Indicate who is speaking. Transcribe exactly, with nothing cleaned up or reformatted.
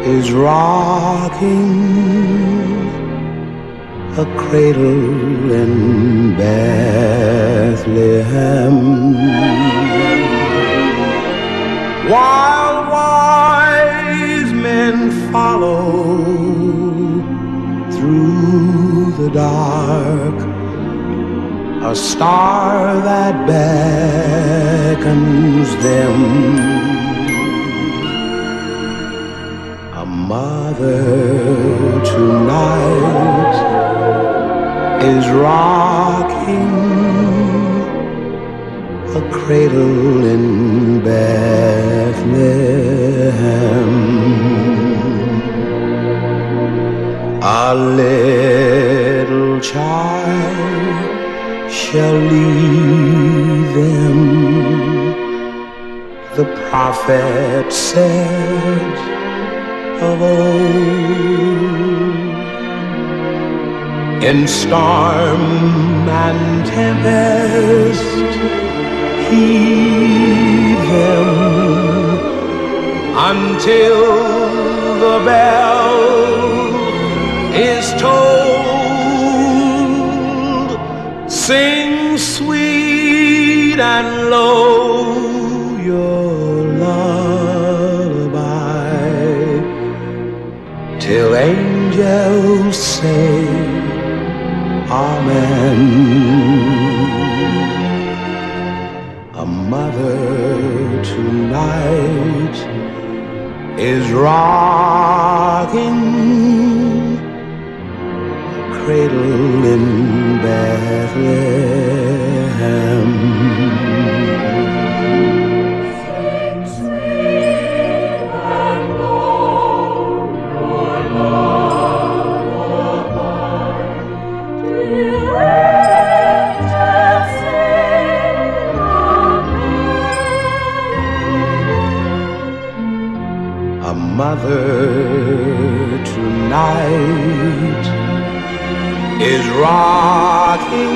Speaker 1: is rocking a cradle in Bethlehem, while wise men follow through the dark, a star that beckons them. A mother tonight is rocking a cradle in Bethlehem. A little child shall lead them, the prophet said of old. In storm and tempest heed them, until the bell is tolled. Sing sweet and low your lullaby, till angels say Amen. A mother tonight is rocking a cradle in Bethlehem. A mother tonight is rocking